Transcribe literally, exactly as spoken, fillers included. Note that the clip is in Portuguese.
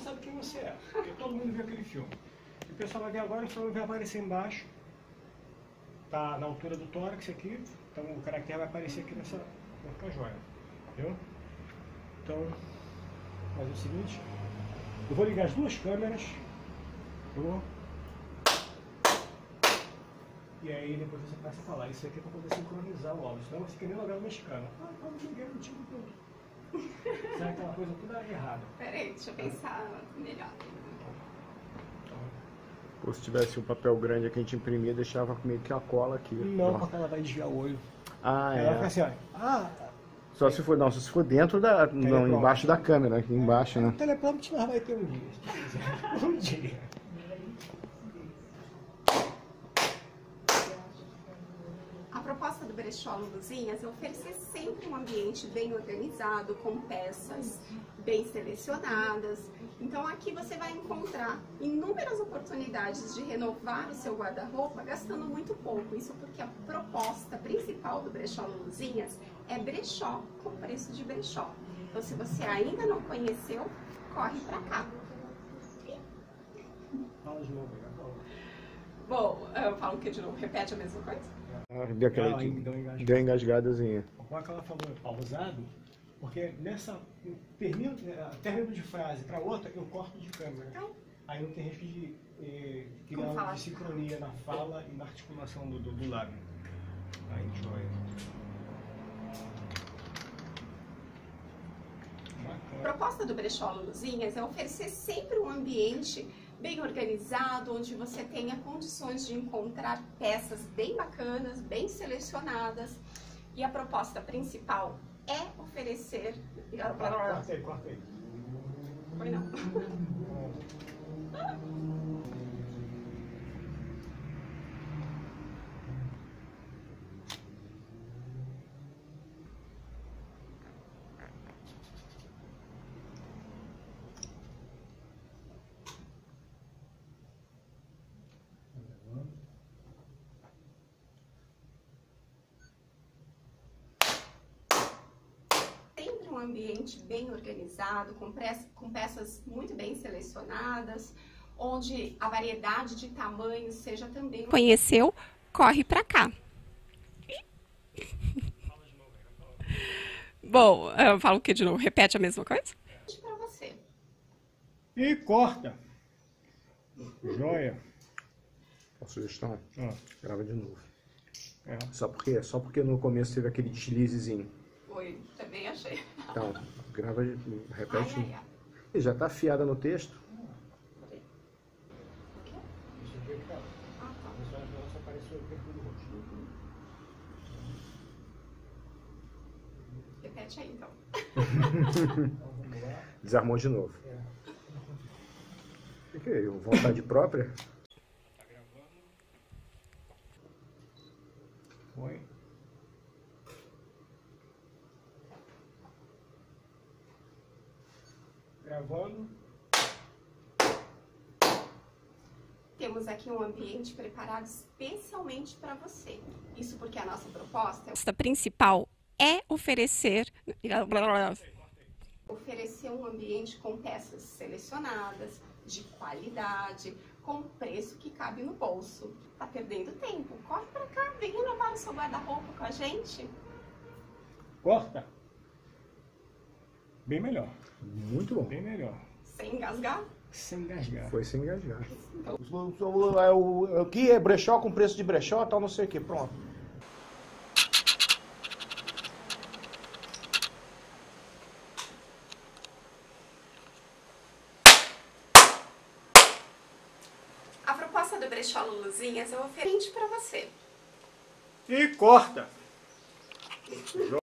sabe quem você é, porque todo mundo viu aquele filme. E o pessoal vai ver agora, o filme vai aparecer embaixo, tá na altura do tórax aqui, então o caractere vai aparecer aqui nessa, vai ficar joia, entendeu? Então, fazer o seguinte, eu vou ligar as duas câmeras, eu vou... E aí depois você começa a falar, isso aqui é para poder sincronizar o áudio, senão você quer nem logar mexicano. Ah, eu liguei contigo tudo. Sai aquela coisa toda errada. Peraí, deixa eu pensar melhor. Ou se tivesse um papel grande aqui a gente imprimia, deixava meio que a cola aqui. Não, porque ela vai desviar o olho. Ah, ela é. fica assim, ó. Ah, Só se for, não, só se for dentro da, não, embaixo da câmera, aqui embaixo, né? o teleprompter nós vai ter um dia, se quiser. Um dia. A proposta do Brechó Luluzinhas é oferecer sempre um ambiente bem organizado, com peças bem selecionadas. Então aqui você vai encontrar inúmeras oportunidades de renovar o seu guarda-roupa gastando muito pouco. Isso porque a proposta principal do Brechó Luluzinhas é brechó com preço de brechó. Então se você ainda não conheceu, corre pra cá. Fala de novo. Bom, eu falo o que de novo? Repete a mesma coisa? Ah, deu aquela Ela que deu engasgada. deu engasgadazinha. Como é que ela falou pausado? Porque nessa termino, término de frase para outra, eu corto de câmera. Então, Aí não tem risco de eh, criar Como uma falar? sincronia na fala e na articulação do, do, do lábio. Aí, joia. a Bacana. proposta do Brechó Luluzinhas é oferecer sempre um ambiente bem organizado, onde você tenha condições de encontrar peças bem bacanas, bem selecionadas. E a proposta principal é oferecer... Corta aí, corta aí. Foi não. Sempre um ambiente bem organizado, com, com peças muito bem selecionadas, onde a variedade de tamanhos seja também... Conheceu? Corre pra cá. Bom, eu falo o que de novo? Repete a mesma coisa? Pra você. E corta. Joia. A sugestão, Ó, grava de novo. é. Só porque, só porque no começo teve aquele deslizezinho. Foi, também achei. Então, grava, repete. Ai, ai, ai. E já tá afiada no texto? Isso aqui é que tá. Ah, tá. Isso aí só apareceu o perfil do rosto. Repete aí, então. Então vamos lá. Desarmou de novo. É. O que é? Vontade própria? Tá gravando. Foi. Gravando. Temos aqui um ambiente preparado especialmente para você. Isso porque a nossa proposta, a principal, é oferecer oferecer um ambiente com peças selecionadas, de qualidade, com preço que cabe no bolso. Tá perdendo tempo? Corre para cá, vem renovar o seu guarda-roupa com a gente. Corta. Bem melhor. Muito bom. Bem melhor. Sem engasgar. Sem engasgar. Foi sem engasgar. O, o, o, o que é brechó com preço de brechó, tal, não sei o que, pronto. A proposta do Brechó Luluzinhas é oferente para você. E corta.